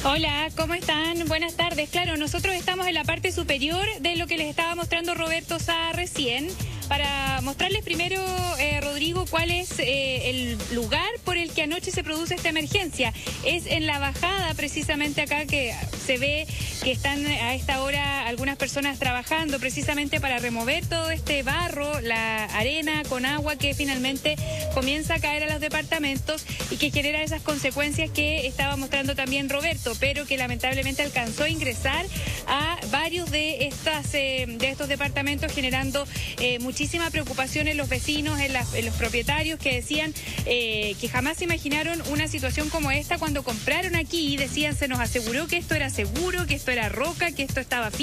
Hola, ¿cómo están? Buenas tardes. Claro, nosotros estamos en la parte superior de lo que les estaba mostrando Roberto Sá recién, para mostrarles primero, Rodrigo, cuál es el lugar por el que anoche se produce esta emergencia. Es en la bajada, precisamente acá, que se ve que están a esta hora algunas personas trabajando precisamente para remover todo este barro, la arena con agua que finalmente comienza a caer a los departamentos y que genera esas consecuencias que estaba mostrando también Roberto, pero que lamentablemente alcanzó a ingresar a varios de estos departamentos, generando muchísima preocupación en los vecinos, en los propietarios, que decían que jamás se imaginaron una situación como esta cuando compraron aquí. Decían, se nos aseguró que esto era seguro, que esto era roca, que esto estaba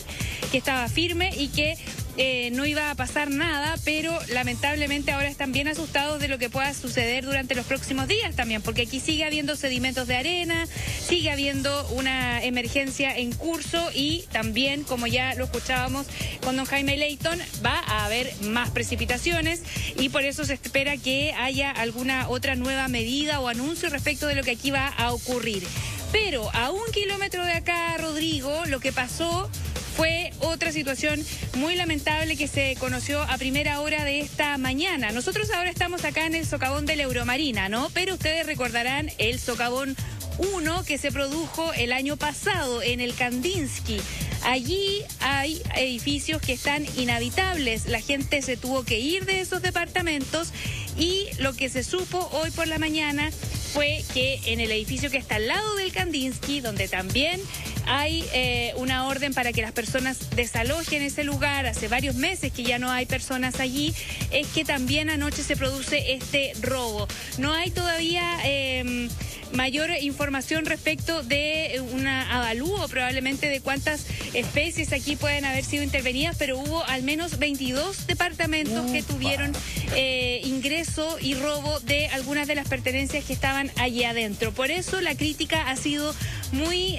firme y que no iba a pasar nada, pero lamentablemente ahora están bien asustados de lo que pueda suceder durante los próximos días también, porque aquí sigue habiendo sedimentos de arena, sigue habiendo una emergencia en curso y también, como ya lo escuchábamos con don Jaime Leyton, va a haber más precipitaciones y por eso se espera que haya alguna otra nueva medida o anuncio respecto de lo que aquí va a ocurrir. Pero a 1 kilómetro de acá, Rodrigo, lo que pasó fue otra situación muy lamentable que se conoció a primera hora de esta mañana. Nosotros ahora estamos acá en el socavón de la Euromarina, ¿no? Pero ustedes recordarán el socavón 1 que se produjo el año pasado en el Kandinsky. Allí hay edificios que están inhabitables. La gente se tuvo que ir de esos departamentos y lo que se supo hoy por la mañana fue que en el edificio que está al lado del Kandinsky, donde también hay una orden para que las personas desalojen ese lugar, hace varios meses que ya no hay personas allí, es que también anoche se produce este robo. No hay todavía mayor información respecto de una avalúo probablemente de cuántas especies aquí pueden haber sido intervenidas, pero hubo al menos 22 departamentos que tuvieron ingreso y robo de algunas de las pertenencias que estaban allí adentro. Por eso la crítica ha sido muy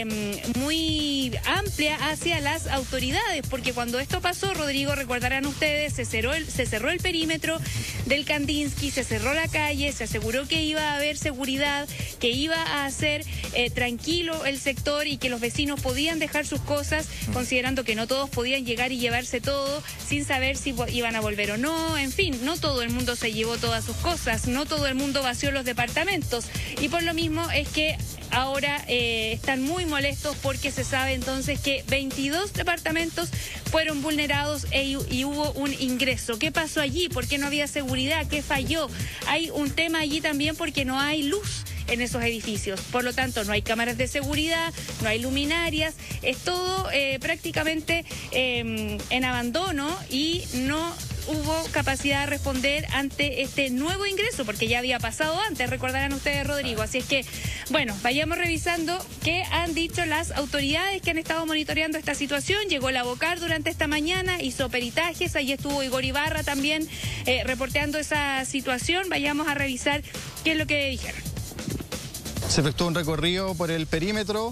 amplia hacia las autoridades, porque cuando esto pasó, Rodrigo, recordarán ustedes, se cerró el perímetro del Kandinsky, se cerró la calle, se aseguró que iba a haber seguridad, que iba a ser tranquilo el sector y que los vecinos podían dejar sus cosas, considerando que no todos podían llegar y llevarse todo sin saber si iban a volver o no. En fin, no todo el mundo se llevó todas sus cosas, no todo el mundo vació los departamentos y por lo mismo es que ahora están muy molestos porque se sabe entonces que 22 departamentos fueron vulnerados y hubo un ingreso. ¿Qué pasó allí? ¿Por qué no había seguridad? ¿Qué falló? Hay un tema allí también porque no hay luz en esos edificios. Por lo tanto, no hay cámaras de seguridad, no hay luminarias, es todo prácticamente en abandono y no hubo capacidad de responder ante este nuevo ingreso, porque ya había pasado antes, recordarán ustedes, Rodrigo. Así es que, bueno, vayamos revisando qué han dicho las autoridades que han estado monitoreando esta situación. Llegó la Bocar durante esta mañana, hizo peritajes, ahí estuvo Igor Ibarra también reporteando esa situación. Vayamos a revisar qué es lo que dijeron. Se efectuó un recorrido por el perímetro,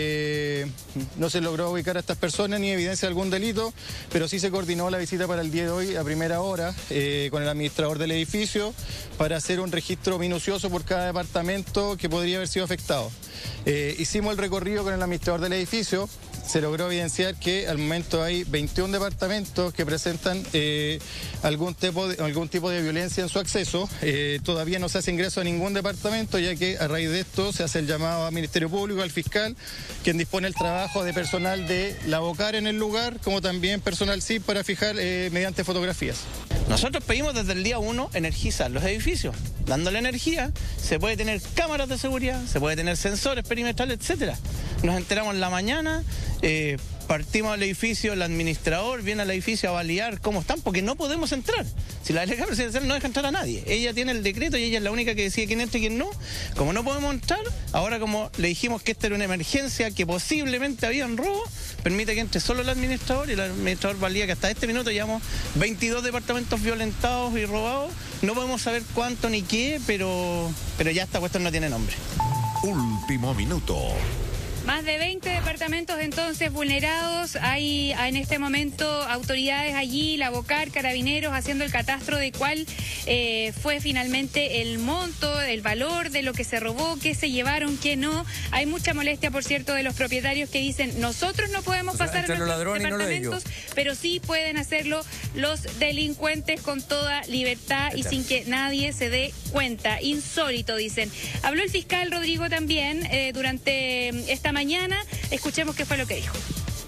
no se logró ubicar a estas personas ni evidencia de algún delito, pero sí se coordinó la visita para el día de hoy a primera hora con el administrador del edificio para hacer un registro minucioso por cada departamento que podría haber sido afectado. Hicimos el recorrido con el administrador del edificio, se logró evidenciar que al momento hay 21 departamentos que presentan algún tipo de violencia en su acceso. Todavía no se hace ingreso a ningún departamento, ya que a raíz de esto se hace el llamado al Ministerio Público, al fiscal, quien dispone el trabajo de personal de la Bocar en el lugar, como también personal SIP para fijar mediante fotografías. Nosotros pedimos desde el día 1 energizar los edificios. Dándole energía, se puede tener cámaras de seguridad, se puede tener sensores perimetrales, etcétera. Nos enteramos en la mañana, partimos al edificio, el administrador viene al edificio a validar cómo están, porque no podemos entrar. Si la delegada presidencial no deja entrar a nadie, ella tiene el decreto y ella es la única que decide quién entra y quién no. Como no podemos entrar, ahora como le dijimos que esta era una emergencia, que posiblemente había un robo, permite que entre solo el administrador y el administrador valida que hasta este minuto llevamos 22 departamentos violentados y robados. No podemos saber cuánto ni qué, pero ya esta cuestión no tiene nombre. Último minuto. Más de 20 departamentos entonces vulnerados. Hay en este momento autoridades allí, la Bocar, Carabineros, haciendo el catastro de cuál fue finalmente el monto, el valor de lo que se robó, qué se llevaron, qué no. Hay mucha molestia, por cierto, de los propietarios que dicen, nosotros no podemos pasar a nuestros departamentos, pero sí pueden hacerlo los delincuentes con toda libertad y sin que nadie se dé cuenta. Insólito, dicen. Habló el fiscal Rodrigo también durante esta mañana. Escuchemos qué fue lo que dijo.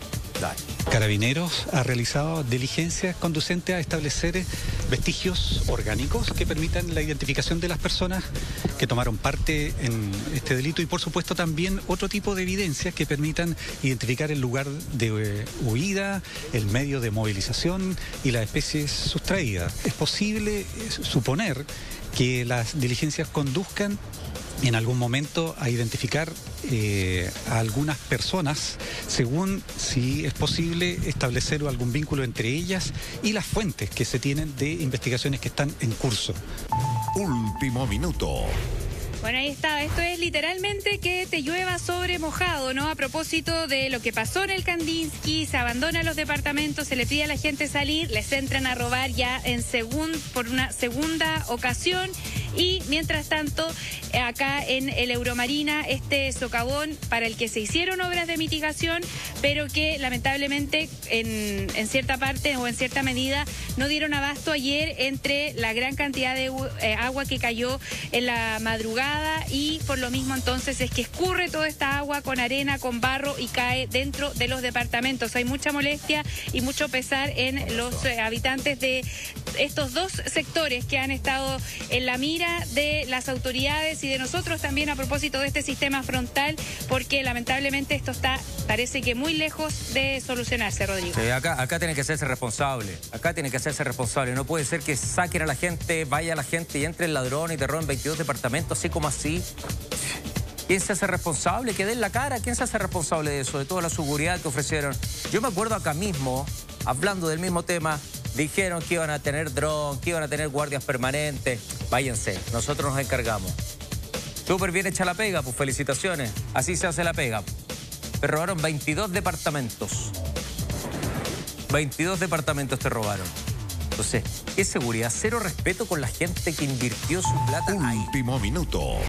Carabineros ha realizado diligencias conducentes a establecer vestigios orgánicos que permitan la identificación de las personas que tomaron parte en este delito y por supuesto también otro tipo de evidencias que permitan identificar el lugar de huida, el medio de movilización y las especies sustraídas. Es posible suponer que las diligencias conduzcan en algún momento a identificar a algunas personas, según si es posible establecer algún vínculo entre ellas y las fuentes que se tienen de investigaciones que están en curso. Último minuto. Bueno, ahí está. Esto es literalmente que te llueva sobre mojado, ¿no? A propósito de lo que pasó en el Kandinsky, se abandonan los departamentos, se le pide a la gente salir, les entran a robar ya por una segunda ocasión. Y mientras tanto, acá en el Euromarina, este socavón para el que se hicieron obras de mitigación, pero que lamentablemente en cierta parte o en cierta medida no dieron abasto ayer entre la gran cantidad de agua que cayó en la madrugada y por lo mismo entonces es que escurre toda esta agua con arena, con barro y cae dentro de los departamentos. Hay mucha molestia y mucho pesar en los habitantes de estos dos sectores que han estado en la mira de las autoridades y de nosotros también a propósito de este sistema frontal, porque lamentablemente esto parece que muy lejos de solucionarse, Rodrigo. Sí, acá tiene que hacerse responsable, no puede ser que saquen a la gente, vaya la gente y entre el ladrón y te roben 22 departamentos, así como así. ¿Quién se hace responsable? Que den la cara. ¿Quién se hace responsable de eso? De toda la seguridad que ofrecieron. Yo me acuerdo acá mismo, hablando del mismo tema, dijeron que iban a tener dron, que iban a tener guardias permanentes. Váyanse, nosotros nos encargamos. Súper bien hecha la pega, pues felicitaciones. Así se hace la pega. Te robaron 22 departamentos. 22 departamentos te robaron. Entonces, ¿qué seguridad? Cero respeto con la gente que invirtió su plata ahí. Último minuto.